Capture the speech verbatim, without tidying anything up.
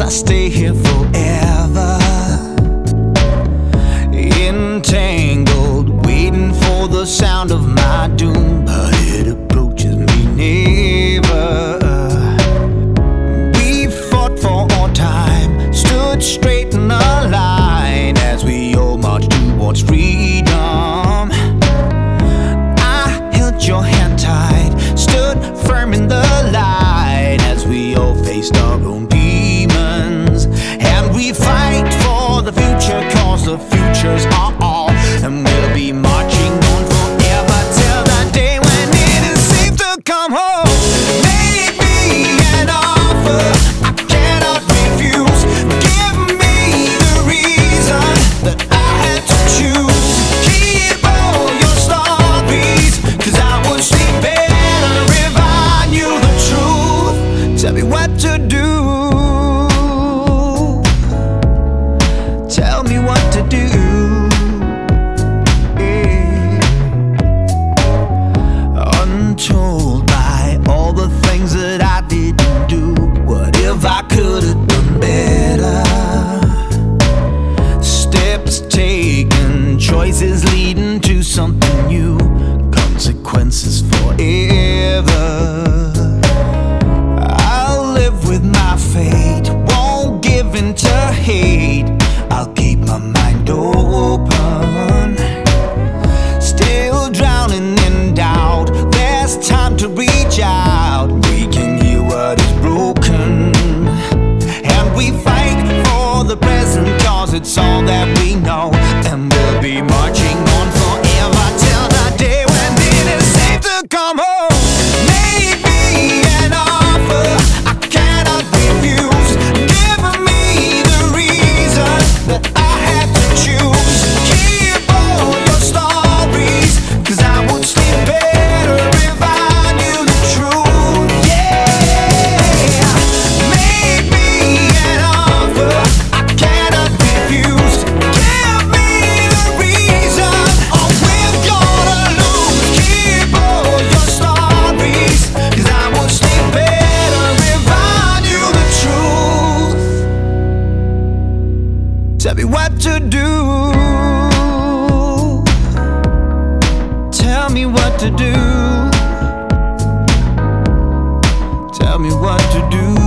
I stay here forever, entangled, waiting for the sound of my doom, but it approaches me never. We fought for our time, stood straight in a line as we all marched towards freedom. I held your hand tight, stood firm in the light as we all faced our own demons. And we fight for the future, cause the future's our all, and we'll be marching on forever till the day when it is safe to come home. Make me an offer I cannot refuse. Give me the reason that I had to choose. Keep all your stories, cause I would sleep better if I knew the truth. Tell me what to do, tell me what to do. Yeah. Untold by all the things that I didn't do. What if I could have done better? Steps taken, choices leading to something new, consequences forever. I'll live with my fate, won't give in to hate. I'll keep my mind open, still drowning in doubt. There's time to reach out, we can heal what is broken. And we fight for the present, cause it's all that we know. And we'll be marching on forever till the day when it is safe to come home. Make me an offer I cannot refuse. Give me the reason that I had to choose. Keep all your stories, cause I would sleep better if I knew the truth. Yeah, make me an offer I cannot refuse. Give me the reason, or we're gonna lose. Keep all your stories, cause I would sleep better if I knew the truth. Tell me what to do, tell me what to do, tell me what to do.